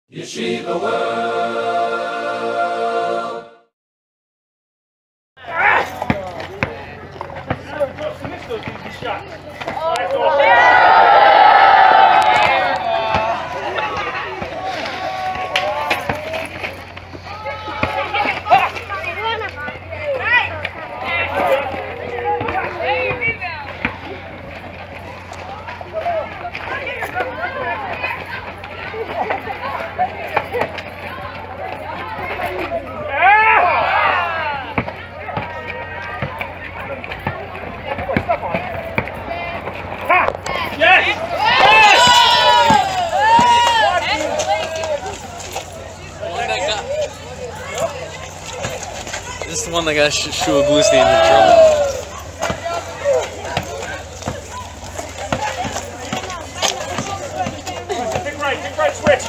Yeshiva world. This is the one that got Shua Bluestein in trouble. Kick right, switch!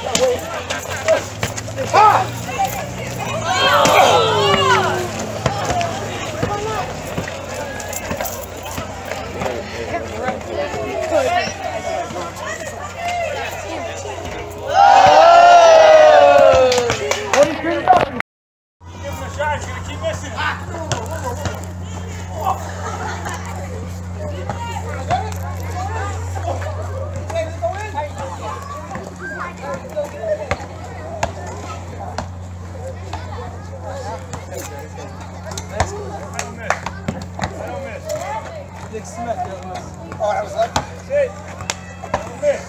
Oh, that was lucky. Sit. Don't miss.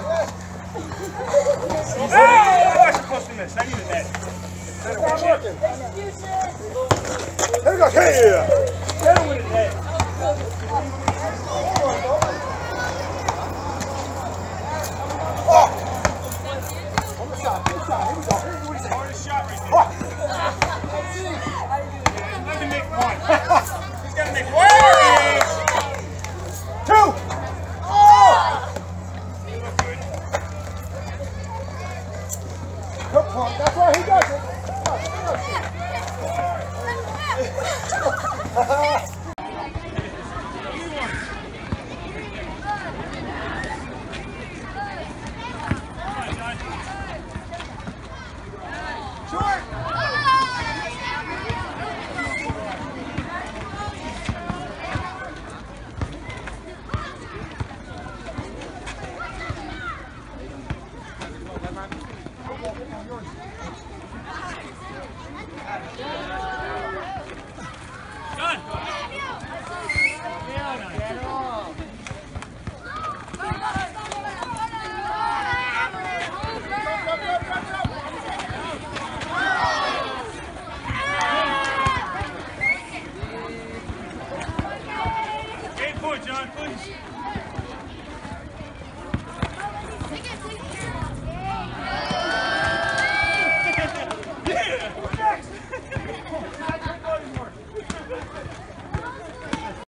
Hey! I was supposed to miss. I needed that. Stop working. There we go. Hey! Get him with his head. Oh! On the shot. Good shot. Here we go. Here's the Hardest shot right there. Oh. Let him make one. He's got to make one. Two! Oh! You look good. Good point. That's why he does it.